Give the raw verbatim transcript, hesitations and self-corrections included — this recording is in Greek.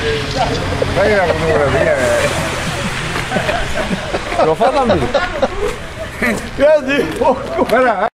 Dai la fotografia. Lo fa da me? Guarda.